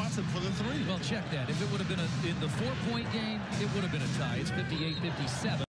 Watson for the three. Well, check that. If it would have been in the 4-point game, it would have been a tie. It's 58-57.